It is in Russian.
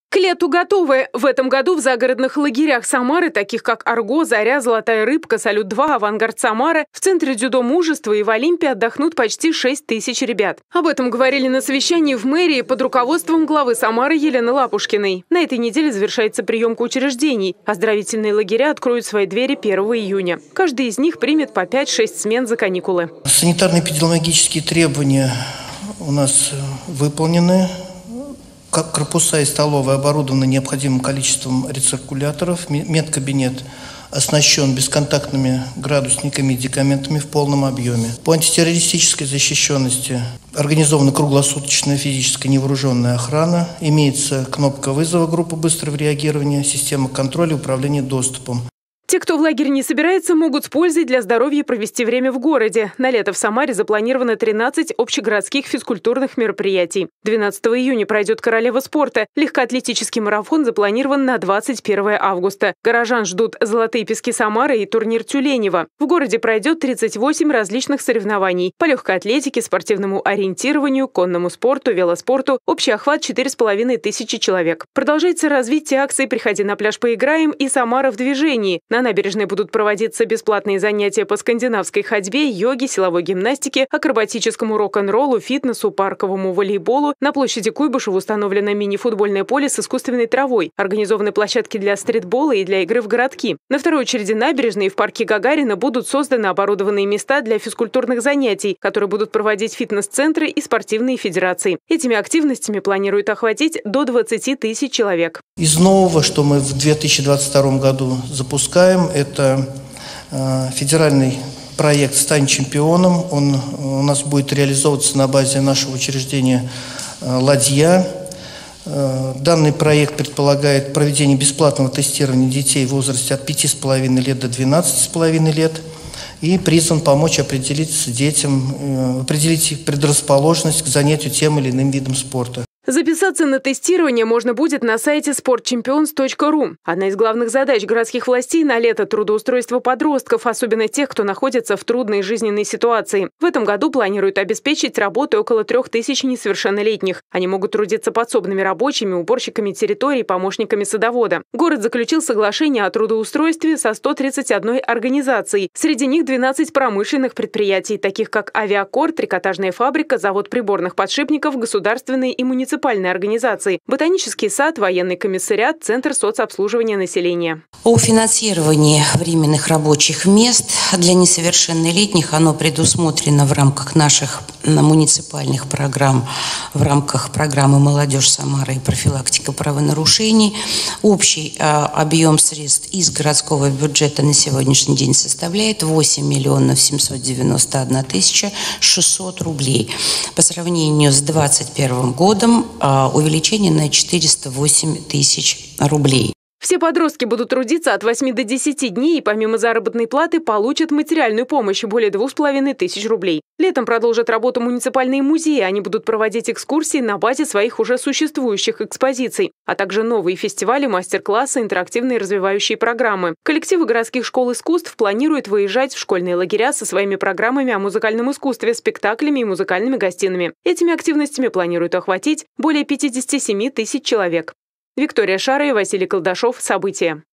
К лету готовы. В этом году в загородных лагерях Самары, таких как Арго, Заря, Золотая рыбка, Салют-2, Авангард Самары, в Центре дзюдо мужества и в Олимпе отдохнут почти 6 тысяч ребят. Об этом говорили на совещании в мэрии под руководством главы Самары Елены Лапушкиной. На этой неделе завершается приемка учреждений. Оздоровительные лагеря откроют свои двери 1 июня. Каждый из них примет по 5-6 смен за каникулы. Санитарно-эпидемиологические требования у нас выполнены. Как корпуса и столовые оборудованы необходимым количеством рециркуляторов. Медкабинет оснащен бесконтактными градусниками и медикаментами в полном объеме. По антитеррористической защищенности организована круглосуточная физическая невооруженная охрана. Имеется кнопка вызова группы быстрого реагирования, система контроля и управления доступом. Те, кто в лагерь не собирается, могут с пользой для здоровья провести время в городе. На лето в Самаре запланировано 13 общегородских физкультурных мероприятий. 12 июня пройдет «Королева спорта». Легкоатлетический марафон запланирован на 21 августа. Горожан ждут «Золотые пески Самары» и турнир Тюленева. В городе пройдет 38 различных соревнований по легкой атлетике, спортивному ориентированию, конному спорту, велоспорту. Общий охват 4500 человек. Продолжается развитие акции «Приходи на пляж, поиграем» и «Самара в движении». На набережной будут проводиться бесплатные занятия по скандинавской ходьбе, йоге, силовой гимнастике, акробатическому рок-н-роллу, фитнесу, парковому волейболу. На площади Куйбышева установлено мини-футбольное поле с искусственной травой. Организованы площадки для стритбола и для игры в городки. На второй очереди набережной и в парке Гагарина будут созданы оборудованные места для физкультурных занятий, которые будут проводить фитнес-центры и спортивные федерации. Этими активностями планируют охватить до 20 тысяч человек. Из нового, что мы в 2022 году запускаем, это федеральный проект «Стань чемпионом». Он у нас будет реализовываться на базе нашего учреждения «Ладья». Данный проект предполагает проведение бесплатного тестирования детей в возрасте от 5,5 лет до 12,5 лет и призван помочь определить детям, определить их предрасположенность к занятию тем или иным видом спорта. Записаться на тестирование можно будет на сайте sportchampions.ru. Одна из главных задач городских властей на лето – трудоустройство подростков, особенно тех, кто находится в трудной жизненной ситуации. В этом году планируют обеспечить работой около 3000 несовершеннолетних. Они могут трудиться подсобными рабочими, уборщиками территорий, помощниками садовода. Город заключил соглашение о трудоустройстве со 131 организацией. Среди них 12 промышленных предприятий, таких как Авиакор, трикотажная фабрика, завод приборных подшипников, государственные и муниципальные организации, ботанический сад, военный комиссариат, Центр соцобслуживания населения. О финансировании временных рабочих мест для несовершеннолетних оно предусмотрено в рамках наших муниципальных программ, в рамках программы «Молодежь Самары» и профилактика правонарушений. Общий объем средств из городского бюджета на сегодняшний день составляет 8 791 600 рублей. По сравнению с 2021 годом увеличение на 408 тысяч рублей. Все подростки будут трудиться от 8 до 10 дней и помимо заработной платы получат материальную помощь более 2500 рублей. Летом продолжат работу муниципальные музеи. Они будут проводить экскурсии на базе своих уже существующих экспозиций, а также новые фестивали, мастер-классы, интерактивные развивающие программы. Коллективы городских школ искусств планируют выезжать в школьные лагеря со своими программами о музыкальном искусстве, спектаклями и музыкальными гостинами. Этими активностями планируют охватить более 57 тысяч человек. Виктория Шара и Василий Колдашов. События.